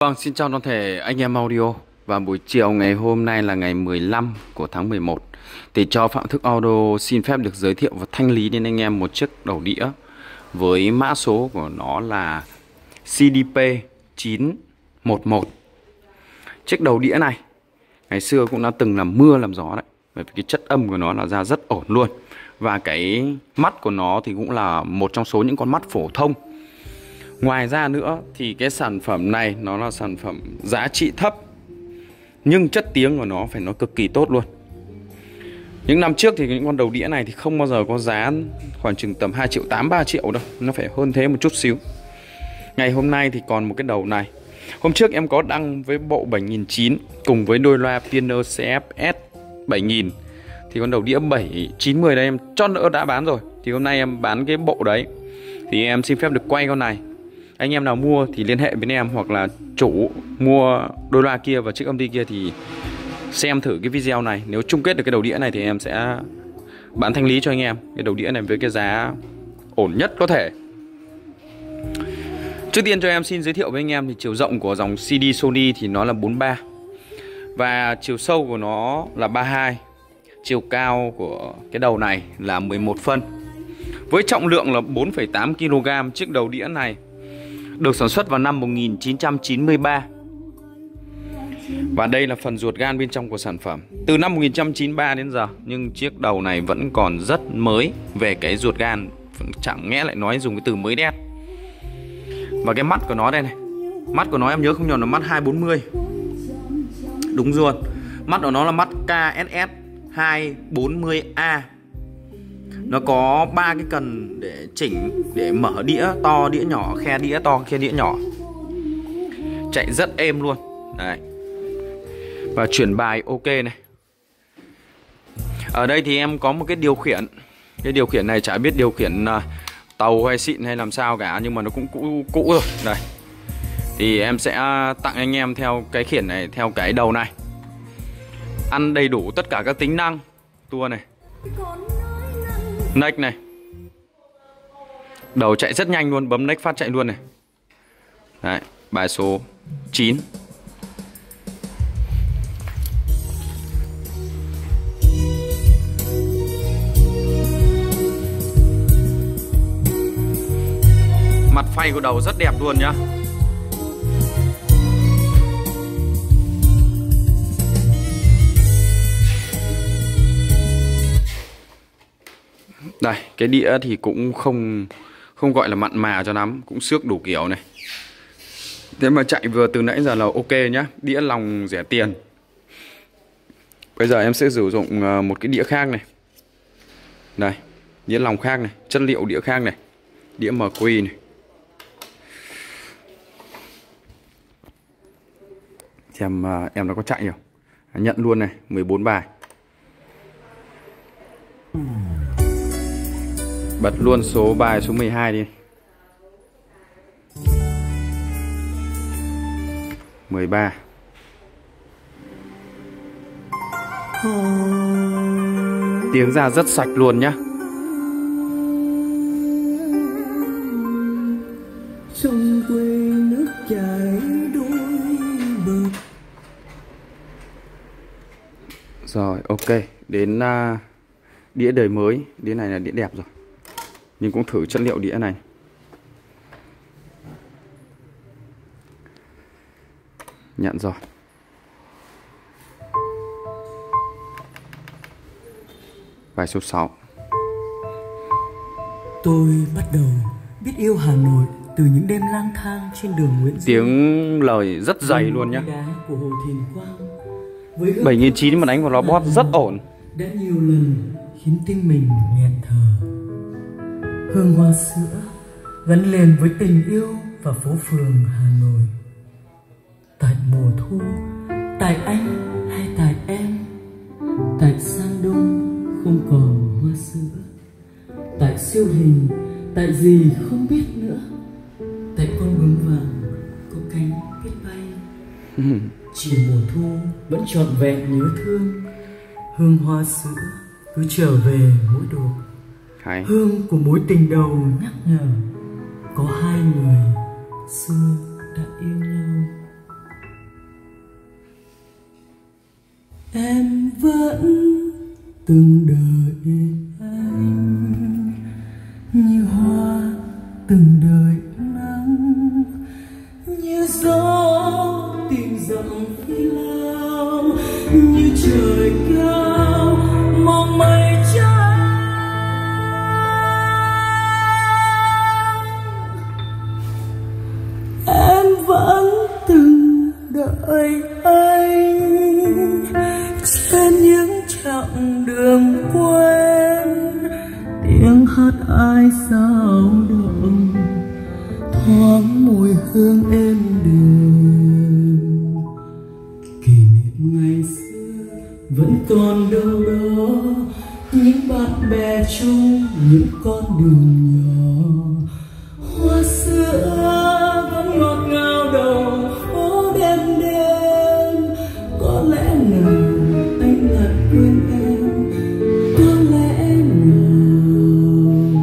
Vâng, xin chào toàn thể anh em audio. Và buổi chiều ngày hôm nay là ngày 15 của tháng 11 thì cho Phạm Thức Audio xin phép được giới thiệu và thanh lý đến anh em một chiếc đầu đĩa với mã số của nó là CDP911. Chiếc đầu đĩa này ngày xưa cũng đã từng làm mưa làm gió đấy, bởi vì cái chất âm của nó là ra rất ổn luôn. Và cái mắt của nó thì cũng là một trong số những con mắt phổ thông. Ngoài ra nữa thì cái sản phẩm này nó là sản phẩm giá trị thấp nhưng chất tiếng của nó phải nói cực kỳ tốt luôn. Những năm trước thì những con đầu đĩa này thì không bao giờ có giá khoảng chừng tầm 2,8 triệu 3 triệu đâu, nó phải hơn thế một chút xíu. Ngày hôm nay thì còn một cái đầu này. Hôm trước em có đăng với bộ 7900 cùng với đôi loa Pioneer CFS 7000. Thì con đầu đĩa 7910 đây em cho đỡ đã bán rồi. Thì hôm nay em bán cái bộ đấy. Thì em xin phép được quay con này. Anh em nào mua thì liên hệ với em, hoặc là chủ mua đôi loa kia và chiếc âm ty kia thì xem thử cái video này. Nếu chung kết được cái đầu đĩa này thì em sẽ bán thanh lý cho anh em cái đầu đĩa này với cái giá ổn nhất có thể. Trước tiên cho em xin giới thiệu với anh em thì chiều rộng của dòng CD Sony thì nó là 43 và chiều sâu của nó là 32. Chiều cao của cái đầu này là 11 phân. Với trọng lượng là 4,8 kg, chiếc đầu đĩa này được sản xuất vào năm 1993. Và đây là phần ruột gan bên trong của sản phẩm. Từ năm 1993 đến giờ, nhưng chiếc đầu này vẫn còn rất mới về cái ruột gan. Chẳng nghe lại nói dùng cái từ mới đét. Và cái mắt của nó đây này, mắt của nó em nhớ không nhầm là mắt 240. Đúng luôn. Mắt của nó là mắt KSS 240A. Nó có 3 cái cần để chỉnh, để mở đĩa to đĩa nhỏ, khe đĩa to khe đĩa nhỏ. Chạy rất êm luôn. Đấy. Và chuyển bài ok này. Ở đây thì em có một cái điều khiển. Cái điều khiển này chả biết điều khiển tàu hay xịn hay làm sao cả, nhưng mà nó cũng cũ rồi. Đây. Thì em sẽ tặng anh em theo cái khiển này, theo cái đầu này. Ăn đầy đủ tất cả các tính năng. Tua này, next này. Đầu chạy rất nhanh luôn, bấm next phát chạy luôn này. Đấy, bài số 9. Mặt phay của đầu rất đẹp luôn nhá. Đây, cái đĩa thì cũng không gọi là mặn mà cho lắm, cũng xước đủ kiểu này. Thế mà chạy vừa từ nãy giờ là ok nhá, đĩa lòng rẻ tiền. Bây giờ em sẽ sử dụng một cái đĩa khác này. Đây, đĩa lòng khác này, chất liệu đĩa khác này. Đĩa MQ này. Xem em nó có chạy không. Nhận luôn này, 14 bài. Bật luôn số bài số 12 đi. 13. Tiếng ra rất sạch luôn nhá. Sông quê nước chảy đôi bờ. Rồi, ok. Đến đĩa đời mới. Đĩa này là đĩa đẹp rồi. Nhưng cũng thử chất liệu đĩa này. Nhận rồi. Bài số 6. Tôi bắt đầu biết yêu Hà Nội từ những đêm lang thang trên đường Nguyễn Du. Tiếng lời rất dày luôn nhá. Của Hồ Thiền Quang 7900 mà đánh vào nó bót rất ổn. Đã nhiều lần khiến tim mình nghẹn thở. Hương hoa sữa gắn liền với tình yêu và phố phường Hà Nội. Tại mùa thu, tại anh hay tại em, tại Sang Đông không còn hoa sữa, tại siêu hình, tại gì không biết nữa, tại con bướm vàng có cánh biết bay. Chỉ mùa thu vẫn trọn vẹn nhớ thương. Hương hoa sữa cứ trở về mỗi độ. Hương của mối tình đầu nhắc nhở có hai người xưa đã yêu nhau. từng đợi anh, như hoa từng đợi nắng, như gió tìm dặm phi lao, như trời cao mong mây trắng. Em vẫn từng đợi anh trên những chặng đường quen, tiếng hát ai sao động thoáng mùi hương êm đềm. Kỷ niệm ngày xưa vẫn còn đâu đó, những bạn bè chung những con đường nhỏ, hoa sữa vẫn ngọt ngào đầu phố đêm đêm. Có lẽ nào anh lại quên em, có lẽ nào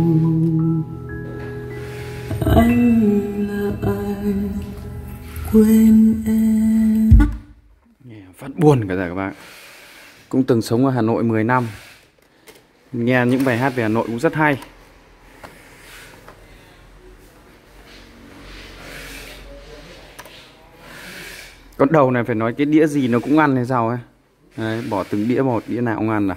anh lại quên em. Nghe phát buồn cả rồi các bạn. Cũng từng sống ở Hà Nội 10 năm, nghe những bài hát về Hà Nội cũng rất hay. Con đầu này phải nói cái đĩa gì nó cũng ăn hay sao ấy. Đấy, bỏ từng đĩa một, đĩa nào cũng ăn à.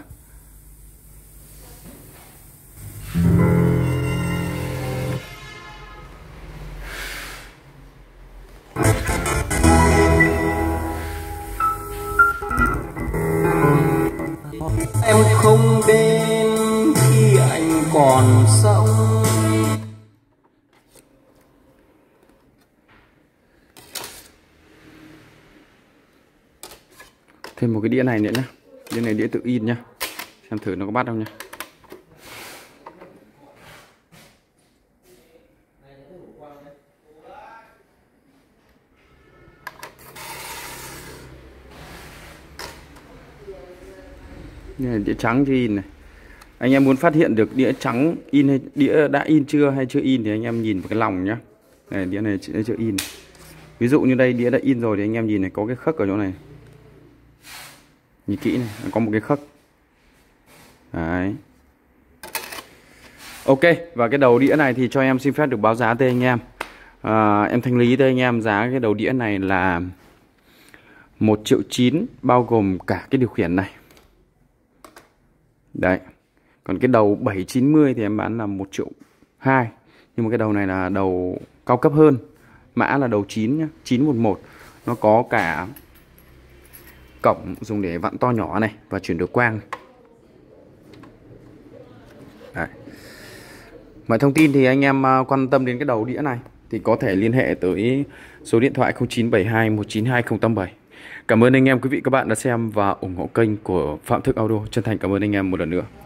Em không đến khi anh còn sống. Thêm một cái đĩa này nữa nhá. Đĩa này đĩa tự in nhá. Xem thử nó có bắt không nhá. Đây là đĩa trắng chưa in này. Anh em muốn phát hiện được đĩa trắng in hay đĩa đã in chưa hay chưa in thì anh em nhìn vào cái lòng nhá. Này, đĩa này chưa in. Ví dụ như đây đĩa đã in rồi thì anh em nhìn này, có cái khắc ở chỗ này. Nhìn kỹ này, có một cái khắc. Đấy. Ok, và cái đầu đĩa này thì cho em xin phép được báo giá tới anh em. Em thanh lý tới anh em giá cái đầu đĩa này là 1,9 triệu bao gồm cả cái điều khiển này. Đấy. Còn cái đầu 790 thì em bán là 1,2 triệu. Nhưng mà cái đầu này là đầu cao cấp hơn. Mã là đầu 9 nhá, 911. Nó có cả cổng dùng để vặn to nhỏ này và chuyển đổi quang. Đấy. Mọi thông tin thì anh em quan tâm đến cái đầu đĩa này thì có thể liên hệ tới số điện thoại 0972 192 087. Cảm ơn anh em quý vị các bạn đã xem và ủng hộ kênh của Phạm Thức Audio. Chân thành cảm ơn anh em một lần nữa.